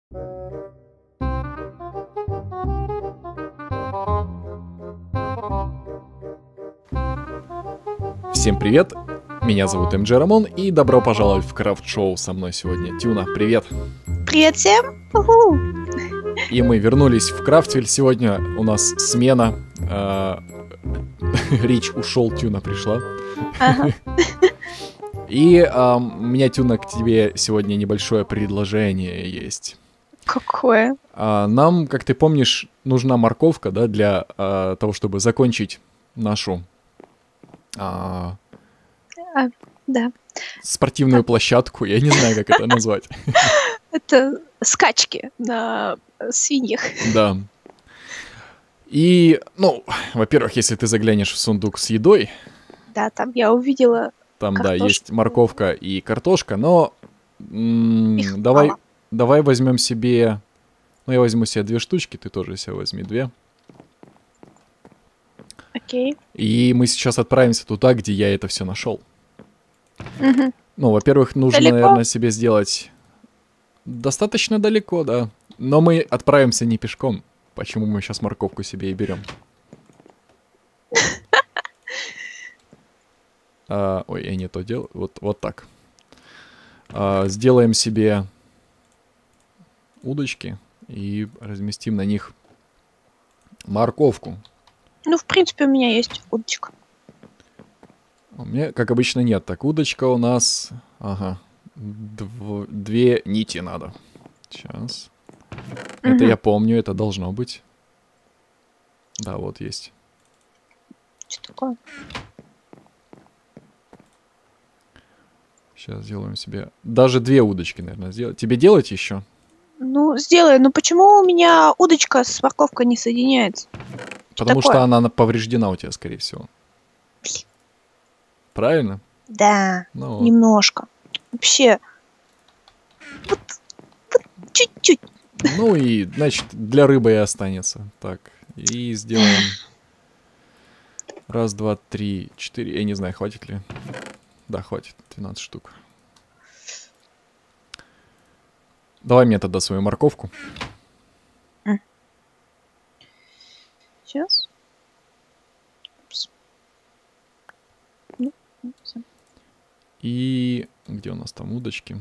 Всем привет, меня зовут МД Рамон, и добро пожаловать в Крафт Шоу. Со мной сегодня Тюна, привет. Привет всем. Уху. И мы вернулись в Крафтвиль. Сегодня у нас смена. Рич ушел, Тюна пришла. Ага. И у меня, Тюна, к тебе сегодня небольшое предложение есть. Какое? Нам, как ты помнишь, нужна морковка, да, для того, чтобы закончить нашу Да. спортивную площадку. Я не знаю, как это назвать. Это скачки на свиньях. Да. И, ну, во-первых, если ты заглянешь в сундук с едой, Да, там я увидела. там, Картошку. да, есть морковка и картошка, но Их давай мало. возьмем себе... Ну, я возьму себе 2 штучки, ты тоже себе возьми 2. Окей. И мы сейчас отправимся туда, где я это все нашел. Мгм. Ну, во-первых, нужно, Далеко? наверное, себе сделать достаточно далеко, да. Но мы отправимся не пешком. Почему мы сейчас морковку себе и берем? Ой, я не то делаю. Вот так. Сделаем себе удочки и разместим на них морковку. Ну, в принципе, у меня есть удочка. У меня, как обычно, нет. Так, удочка у нас... Ага. 2 нити надо. Сейчас. Это Мгм. я помню, это должно быть. Да, вот есть. Что такое? Сейчас сделаем себе... Даже 2 удочки, наверное, сделать. Тебе делать еще? Ну, сделай. Но почему у меня удочка с морковкой не соединяется? Потому такое? что она повреждена у тебя, скорее всего. Правильно? Да, Ну, вот. немножко. Вообще. Вот чуть-чуть. Ну и, значит, для рыбы и останется. Так, и сделаем... 1, 2, 3, 4. Я не знаю, хватит ли. Да, хватит. 12 штук. Давай мне тогда свою морковку. Сейчас. Упс. Ну, всё. И... Где у нас там удочки?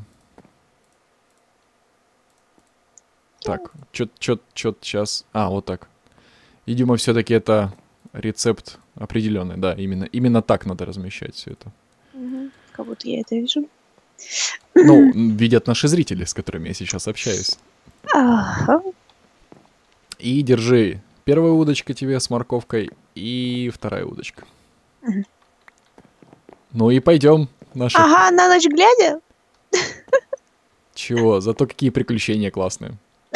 Так, чё сейчас... Вот так. Видимо, все-таки это рецепт определенный. Да, именно так надо размещать все это. Мгм. Как будто я это вижу. Ну, видят наши зрители, с которыми я сейчас общаюсь. Ага. И держи. Первая удочка тебе с морковкой и 2 удочка. Мгм. Ну и пойдем. Наши... Ага, на ночь глядя? Чего? Зато какие приключения классные.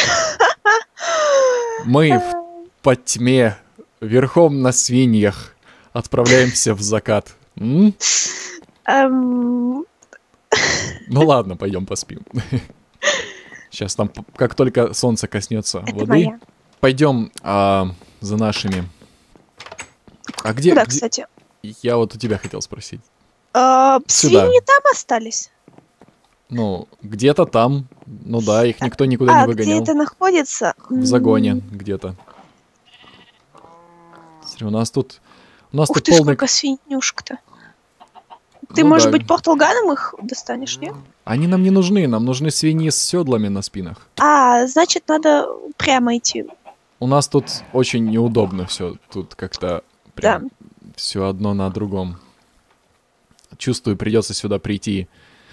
Мы в потьме, верхом на свиньях, отправляемся в закат. М? Эм, Ну ладно, пойдем поспим. Сейчас там, как только солнце коснется Это воды, моя. пойдем за нашими. А где? Да, где- кстати. Я вот у тебя хотел спросить. Сюда. Сюда. Свиньи там остались? Ну, где-то там. Ну да, их никто никуда не Где выгонял. это находится? В загоне где-то. Смотри, у нас тут Ух полный... ты, сколько свинюшек-то. Ты, Ну может да. быть, порталганом их достанешь, нет? Они нам не нужны, нам нужны свиньи с седлами на спинах. Значит, надо прямо идти. У нас тут очень неудобно все. Тут как-то прям Да. все одно на другом. Чувствую, придется сюда прийти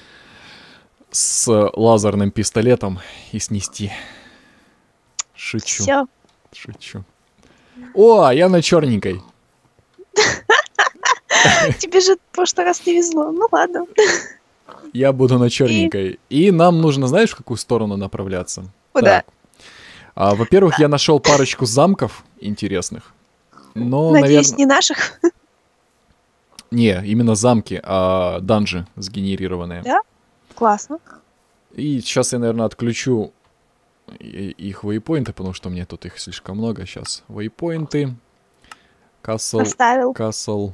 с лазерным пистолетом и снести. Шучу. Все. Шучу. О, я на черненькой. Тебе же в прошлый раз не везло. Ну ладно. Я буду на черненькой. И нам нужно, знаешь, в какую сторону направляться? Куда? Так. Во-первых, я нашел парочку замков интересных. Но, Надеюсь, наверное... не наших. Не, именно замки, данжи сгенерированные. Да? Классно. И сейчас я, наверное, отключу их вейпоинты, потому что мне тут их слишком много. Сейчас вейпоинты. Оставил. Касл.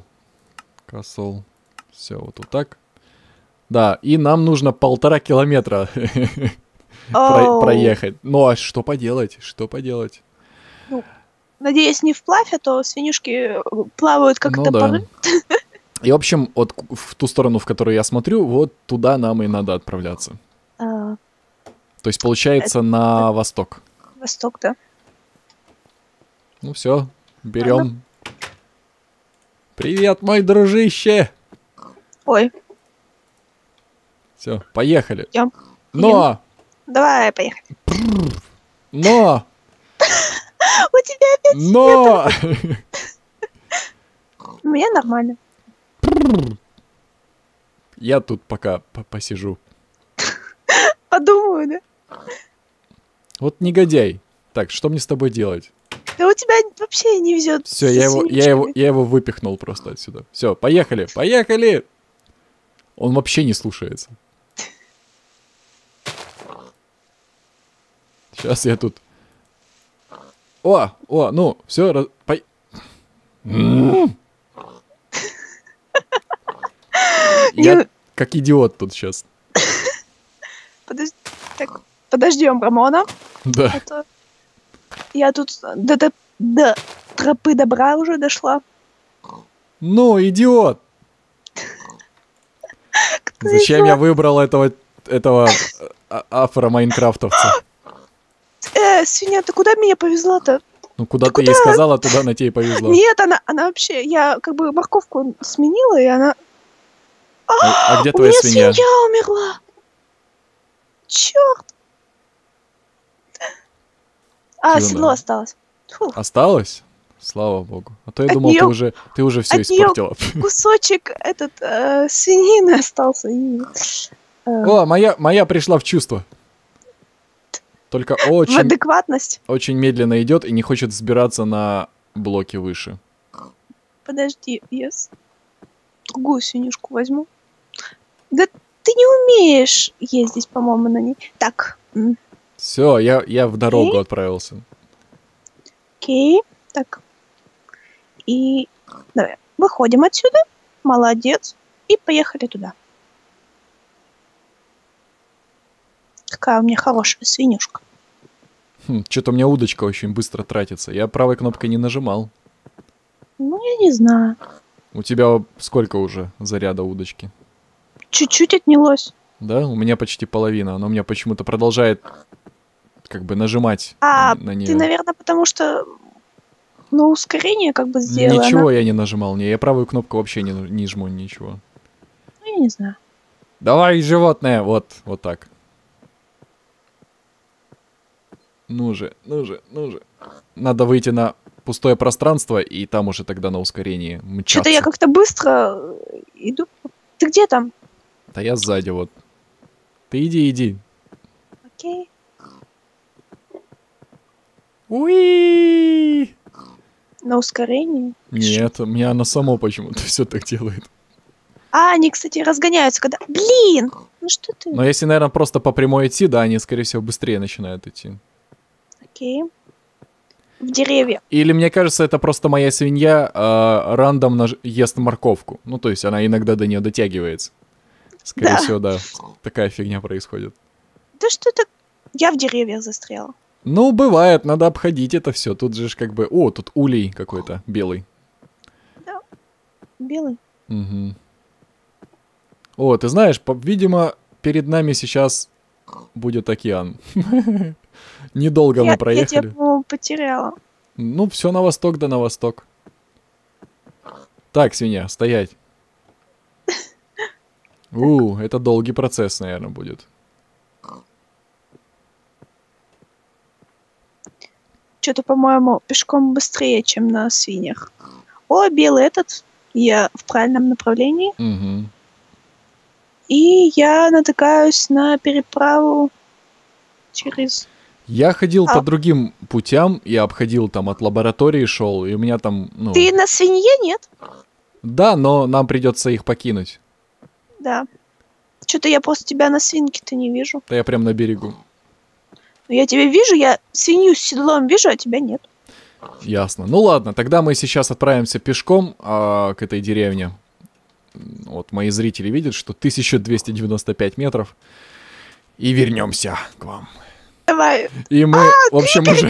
Все, вот так. Да, и нам нужно 1,5 километра проехать. Ну, а что поделать? Что поделать? Ну, надеюсь, не вплавь, а то свинюшки плавают как Ну топоры. да. И, в общем, вот в ту сторону, в которую я смотрю, вот туда нам и надо отправляться. А, То есть, получается, на восток. Восток, да. Ну все, берем. Привет, мой дружище! Ой, Все, поехали. идем. Но! Давай, поехали. Но! У тебя опять Но! У меня нормально. Я тут пока посижу. Подумаю, да? Вот негодяй. Так, что мне с тобой делать? Да у тебя вообще не везет. Все, я его выпихнул просто отсюда. Все, поехали, поехали! Он вообще не слушается. Сейчас я тут... Ну, все, Я как идиот тут сейчас. Так, подождем Рамона. Да. А то я тут до тропы добра уже дошла. Ну, идиот! Зачем я выбрал этого афро-майнкрафтовца? Свинья, ты куда меня повезла-то? Ну, куда ты ей сказала, туда она тебе и повезла. Нет, она вообще... Я как бы морковку сменила, и она... А где У твоя меня свинья? свинья умерла! Черт! Седло осталось. Фу. Осталось? Слава богу. А то я От думал, неё- ты уже все от неё испортила. Кусочек свинины остался. О, моя пришла в чувство. Только В очень, адекватность. очень медленно идет и не хочет взбираться на блоки выше. Подожди, я другую свинюшку возьму. Да ты не умеешь ездить, по-моему, на ней. Так. Все, я в дорогу отправился. Окей. Так. И давай. Выходим отсюда. Молодец. И поехали туда. Какая у меня хорошая свинюшка. Что-то у меня удочка очень быстро тратится. Я правой кнопкой не нажимал. Ну, я не знаю. У тебя сколько уже заряда удочки? Чуть-чуть отнялось. Да, у меня почти половина. Она у меня почему-то продолжает как бы нажимать на нее. Ты, наверное, потому что на ускорение как бы сделала. Ничего я не нажимал. Я правую кнопку вообще не жму, ничего. Ну, я не знаю. Давай, животное! Вот так. Ну же. Надо выйти на пустое пространство, и там уже тогда на ускорении мчаться. Что-то я как-то быстро иду. Ты где там? Да я сзади вот. Ты иди. Окей. Уи! На ускорении? Нет, у меня оно само почему-то все так делает. Они, кстати, разгоняются, когда... Блин! Ну что ты? Но если, наверное, просто по прямой идти, да, они, скорее всего, быстрее начинают идти. Окей. В деревья. Или, мне кажется, это просто моя свинья рандомно ест морковку. Ну, то есть она иногда до нее дотягивается. Скорее всего, да. Такая фигня происходит. Да что ты... Я в деревьях застряла. Ну, бывает, надо обходить это все. Тут же ж как бы... О, тут улей какой-то белый. Да. Белый. Угу. О, ты знаешь, видимо, перед нами сейчас будет океан. Недолго мы проехали. Я тебя, по-моему, потеряла. Ну, все на восток, да на восток. Так, свинья, стоять. Это долгий процесс, наверное, будет. Что-то, по-моему, пешком быстрее, чем на свиньях. О, белый этот. Я в правильном направлении. Угу. И я натыкаюсь на переправу через... Я ходил по другим путям, я обходил там от лаборатории шел, и у меня там, ну... Ты на свинье, нет? Да, но нам придется их покинуть. Да. Что-то я просто тебя на свинке-то не вижу. Да я прям на берегу. Но я тебя вижу, я свинью с седлом вижу, а тебя нет. Ясно. Ну ладно, тогда мы сейчас отправимся пешком к этой деревне. Вот мои зрители видят, что 1295 метров. И вернемся к вам. Давай. И мы, в общем, уже...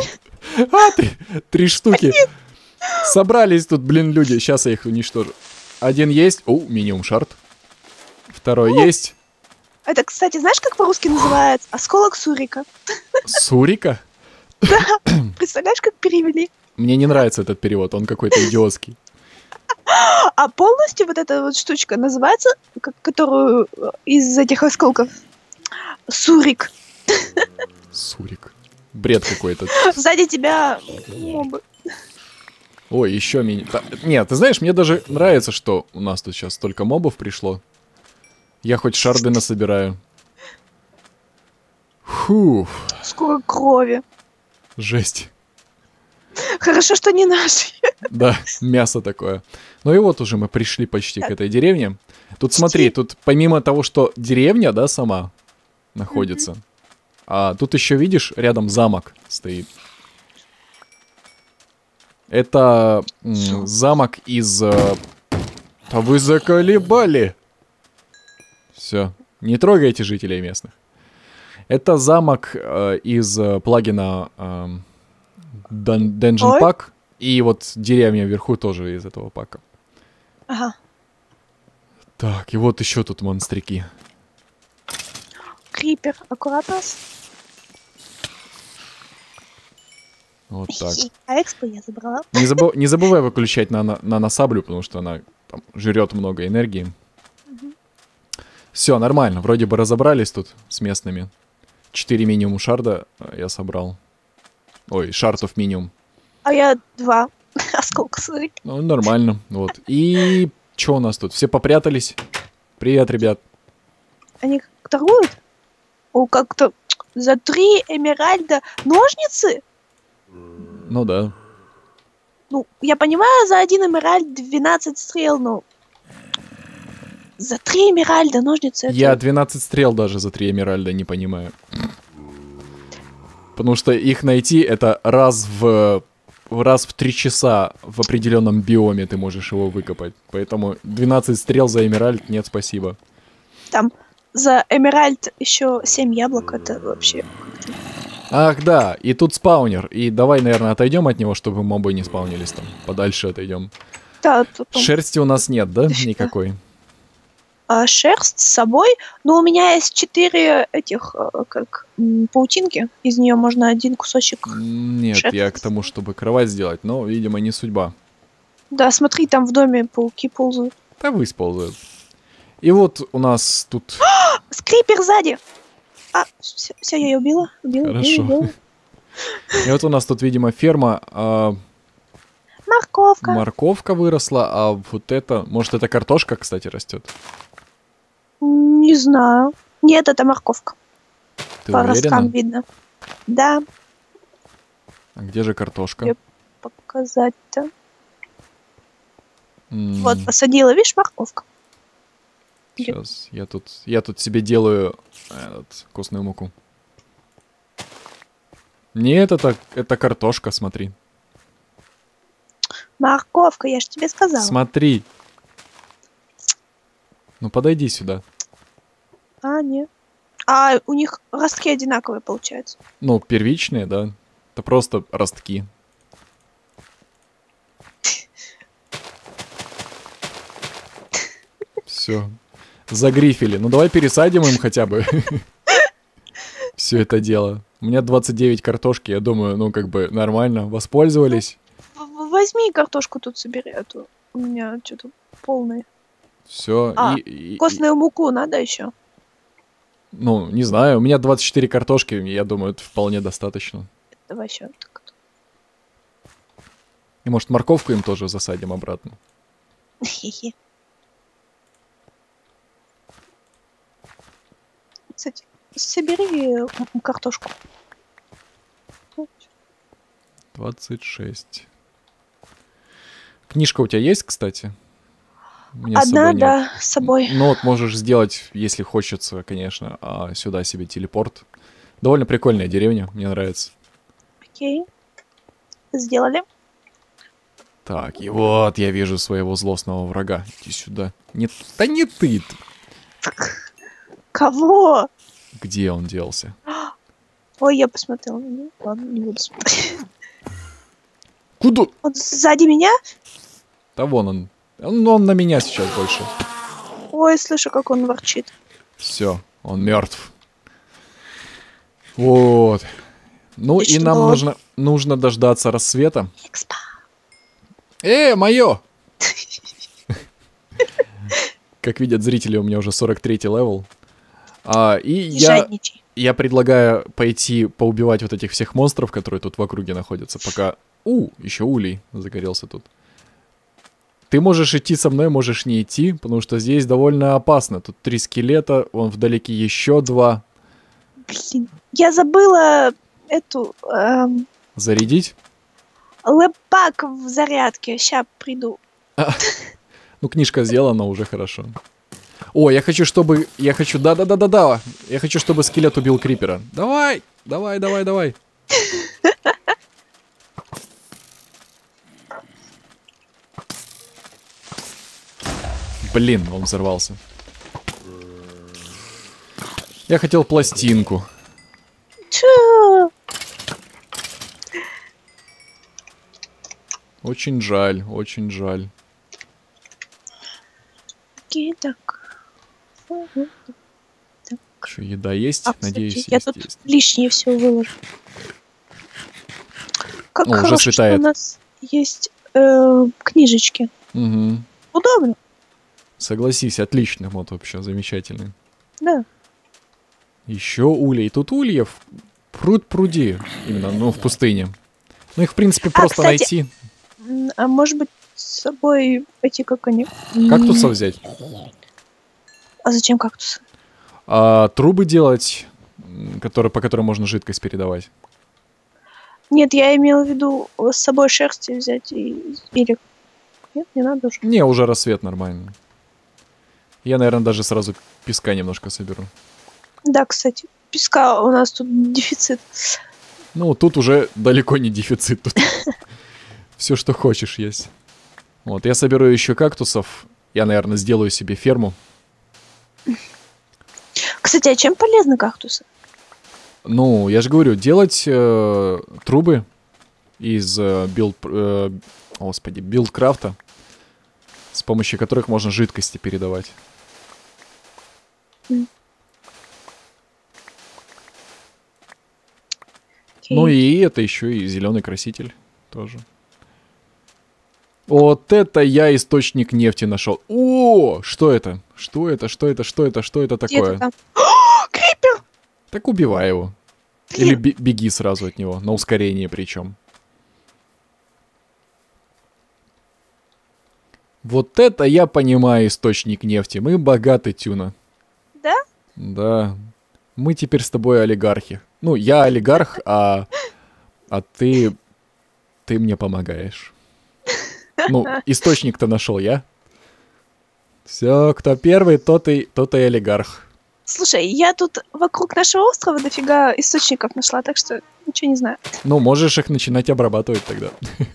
Три штуки. Собрались тут, блин, люди. Сейчас я их уничтожу. Один есть. О, минимум шарт. Второй есть. Это, кстати, знаешь, как по-русски называется? Осколок Сурика. Сурика? Представляешь, как перевели? Мне не нравится этот перевод, он какой-то идиотский. А полностью вот эта вот штучка называется, которую из этих осколков, Сурик. Сурик. Бред какой-то. Сзади тебя мобы. Ой, еще мини... Нет, ты знаешь, мне даже нравится, что у нас тут сейчас столько мобов пришло. Я хоть шарды насобираю. Фух. Сколько крови. Жесть. Хорошо, что не наши. Да, мясо такое. Ну и вот уже мы пришли почти к этой деревне. Тут смотри, тут помимо того, что деревня, да, сама находится, а тут еще, видишь, рядом замок стоит. Это замок из... А вы заколебали! Все, не трогайте жителей местных. Это замок из плагина Dungeon Pack. И вот деревня вверху тоже из этого пака. Ага. Так, и вот еще тут монстрики. Крипер, аккуратно. Вот так. А экспо я забрала. Не забывай выключать на саблю, потому что она там жрет много энергии. Все, нормально. Вроде бы разобрались тут с местными. 4 минимум шарда я собрал. Ой, шартов минимум. А я 2 осколка Сурика. Ну, нормально. Вот. И что у нас тут? Все попрятались? Привет, ребят. Они торгуют? О, как-то за 3 эмеральда ножницы? Ну да. Ну, я понимаю, за 1 эмеральд 12 стрел, но... За 3 эмеральда ножницы... Я 12 стрел даже за 3 эмеральда не понимаю. Потому что их найти это раз в 3 часа в определенном биоме ты можешь его выкопать. Поэтому 12 стрел за эмеральд нет, спасибо. Там за эмеральд еще 7 яблок, это вообще... Ах, да, и тут спаунер. И давай, наверное, отойдем от него, чтобы мобы не спаунились там. Подальше отойдем. Да, тут... Шерсти у нас нет, да? Никакой. Шерсть с собой. Но у меня есть 4 этих, паутинки. Из нее можно 1 кусочек. Нет, шерсти. я к тому, чтобы кровать сделать, но, видимо, не судьба. Да, смотри, там в доме пауки ползают. Да высползают. И вот у нас тут... Скрипер сзади! А, все, я ее убила. Хорошо. И вот у нас тут, видимо, ферма. Морковка. Морковка выросла, а вот это... Может, это картошка, кстати, растет? Не знаю. Нет, это морковка. Ты По уверена? росткам видно. Да. А где же картошка? Я показать-то. Вот, посадила, видишь, морковка. Сейчас, я тут себе делаю костную муку. Нет, это картошка, смотри. Морковка, я же тебе сказала. Смотри. Ну, подойди сюда. А, нет. А у них ростки одинаковые, получается. Ну, первичные, да. Это просто ростки. Все. Загрифили. Ну, давай пересадим им хотя бы. Все это дело. У меня 29 картошки, я думаю, ну, как бы нормально. Воспользовались. Возьми картошку тут собери, а то у меня что-то полное. Все. Костную муку надо еще? Ну, не знаю. У меня 24 картошки, я думаю, это вполне достаточно. Давай еще. И, может, морковку им тоже засадим обратно. Кстати, собери картошку. 26. Книжка у тебя есть, кстати? У меня Одна, с собой да, нет. с собой. Ну вот можешь сделать, если хочется, конечно, сюда себе телепорт. Довольно прикольная деревня, мне нравится. Окей. Сделали. Так, и вот я вижу своего злостного врага. Иди сюда. Нет, да не ты. Кого? Где он делся? Ой, я посмотрела на него. Ладно, не буду смотреть. Куда? Он сзади меня? Да вон он. Он на меня сейчас больше. Ой, слышу, как он ворчит. Все, он мертв. Вот. Ну и нам нужно дождаться рассвета. Экспа. Мое! Как видят зрители, у меня уже 43-й левел. И я предлагаю пойти поубивать вот этих всех монстров, которые тут в округе находятся, пока... еще улей загорелся тут. Ты можешь идти со мной, можешь не идти, потому что здесь довольно опасно. Тут 3 скелета, вон вдалеке еще 2. Блин, я забыла эту... Зарядить? Лэпак в зарядке. Сейчас приду. Ну, книжка сделана уже хорошо. О, я хочу, чтобы... Да. Я хочу, чтобы скелет убил крипера. Давай. Блин, он взорвался. Я хотел пластинку. Чё? Очень жаль, очень жаль. Окей, так. Что, еда есть? Надеюсь, кстати, я тут есть. лишнее все выложу. Как уже хорошо, что светает. у нас есть книжечки. Угу. Удобно. Согласись, отлично, вот вообще замечательный. Да. Еще улей. Тут ульев пруд-пруди. Именно, ну, в пустыне. Ну, их, в принципе, просто кстати, найти. А может быть, с собой пойти как они? Кактусов взять? А зачем кактусы? Трубы делать, по которым можно жидкость передавать. Нет, я имела в виду с собой шерсти взять или... Нет, не надо уже. Не, уже рассвет нормально. Я, наверное, даже сразу песка немножко соберу. Да, кстати, песка у нас тут дефицит. Ну, тут уже далеко не дефицит. Тут все, что хочешь, есть. Вот, я соберу еще кактусов. Я, наверное, сделаю себе ферму. Кстати, а чем полезны кактусы? Ну, я же говорю, делать трубы из билдкрафта, с помощью которых можно жидкости передавать. Ну и это еще и зеленый краситель тоже. Вот это я источник нефти нашел. О, что это? Что это такое? Крипер! Так убивай его. Или беги сразу от него, на ускорение причем. Вот это я понимаю источник нефти. Мы богаты, Тюна. Да? Да. Мы теперь с тобой олигархи. Ну, я олигарх, а ты мне помогаешь. Ну, источник-то нашел я. Все, кто первый, тот и олигарх. Слушай, я тут вокруг нашего острова дофига источников нашла, так что ничего не знаю. Ну, можешь их начинать обрабатывать тогда.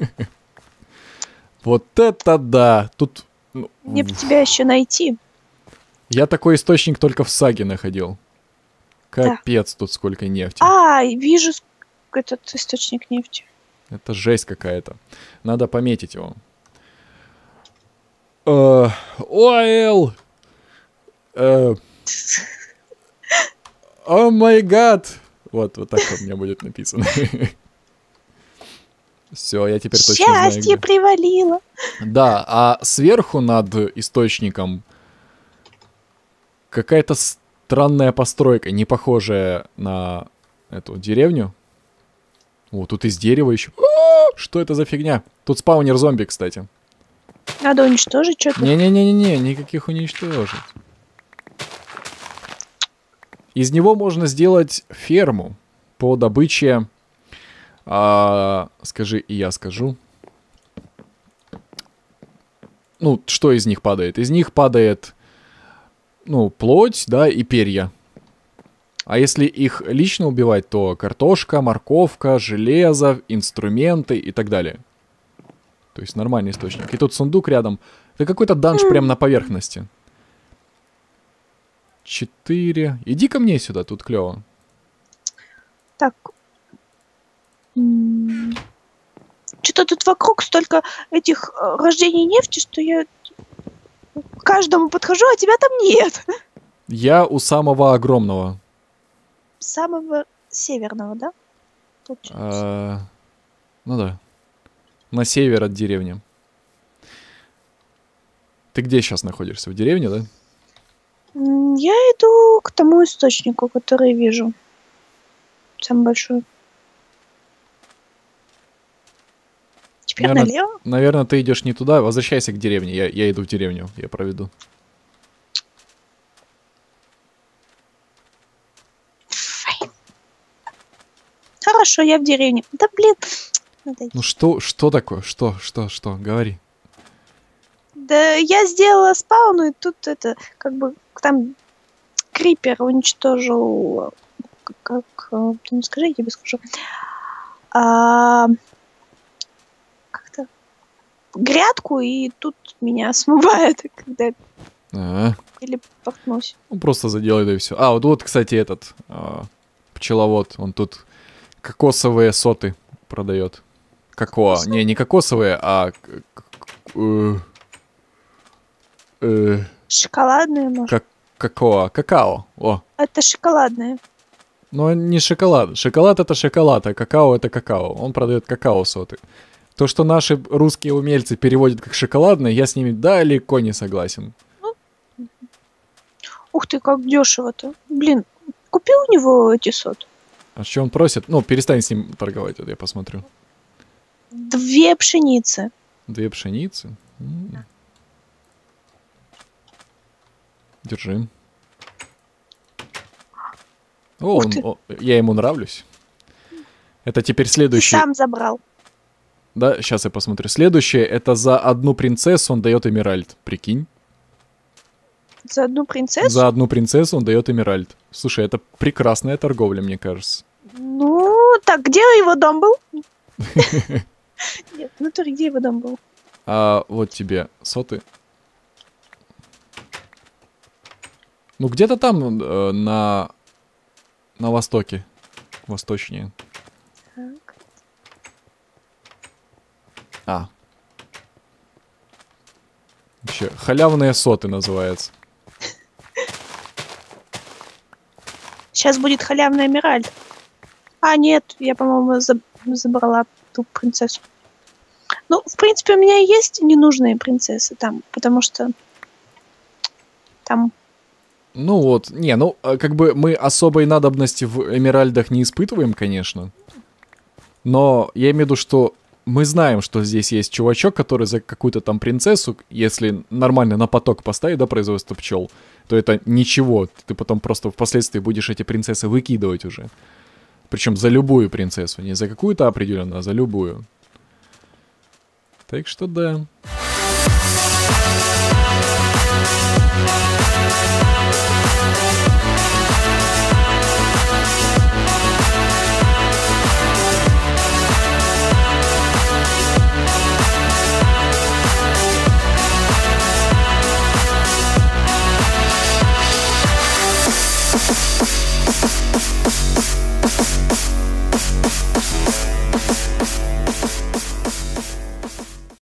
Вот это да! Тут... Мне бы тебя еще найти. Я такой источник только в саге находил. Капец, тут сколько нефти. Вижу этот источник нефти. Это жесть какая-то. Надо пометить его. Ойл! О май гад! Вот так вот у меня будет написано. Все, я теперь точно знаю. Счастье привалило. Да, а сверху над источником какая-то странная постройка, не похожая на эту деревню. О, тут из дерева еще. Что это за фигня? Тут спаунер зомби, кстати. Надо уничтожить что-то. Не-не-не-не, никаких уничтожить. Из него можно сделать ферму по добыче... скажи, и я скажу. Ну, что из них падает? Из них падает, плоть, да, и перья. А если их лично убивать, то картошка, морковка, железо, инструменты и так далее. То есть нормальный источник. И тут сундук рядом. Это какой-то данж прямо на поверхности. 4. Иди ко мне сюда, тут клево. Так. Что-то тут вокруг столько этих рождений нефти, что я к каждому подхожу, а тебя там нет. Я у самого огромного. Самого северного, да? Получается. Ну да. На север от деревни. Ты где сейчас находишься? В деревне, да? Я иду к тому источнику, который вижу. Самый большой. Теперь налево? Наверное, ты идешь не туда. Возвращайся к деревне. Я иду в деревню. Я проведу. Хорошо, я в деревне. Да блин. Ну что такое? Что? Говори. Да я сделала спауну, и тут это, как бы, там крипер уничтожил, как, ты не скажи, я тебе скажу, как-то грядку, и тут меня смывает, когда телепортнусь. Ну, просто заделай, да и все. Вот, кстати, этот пчеловод, он тут кокосовые соты продает. Какоа. Не кокосовые, а... Шоколадные, может? Какао. О. Это шоколадные. Но не шоколад. Шоколад это шоколад, а какао это какао. Он продает какао-соты. То, что наши русские умельцы переводят как шоколадные, я с ними далеко не согласен. Ух ты, как дешево-то. Блин, купи у него эти соты. А что он просит? Ну, перестань с ним торговать, вот я посмотрю. 2 пшеницы. 2 пшеницы? Держи. Я ему нравлюсь. Это теперь следующий. Ты сам забрал. Да, сейчас я посмотрю. Следующее, это за 1 принцессу он дает эмеральд. Прикинь. За 1 принцессу? За 1 принцессу он дает эмеральд. Слушай, это прекрасная торговля, мне кажется. Ну, так, где его дом был? Нет, в натуре, где его дом был? Вот тебе соты. Ну, где-то там, на востоке. Восточнее. Так. Вообще, халявные соты называется. Сейчас будет халявный эмеральд. Нет, я, по-моему, забрала ту принцессу. Ну, в принципе, у меня есть ненужные принцессы там, потому что там... Ну вот, как бы мы особой надобности в эмеральдах не испытываем, конечно. Но я имею в виду, что мы знаем, что здесь есть чувачок, который за какую-то там принцессу, если нормально на поток поставить, да, производство пчел, то это ничего. Ты потом просто впоследствии будешь эти принцессы выкидывать уже. Причем за любую принцессу. Не за какую-то определенную, а за любую. Так что да.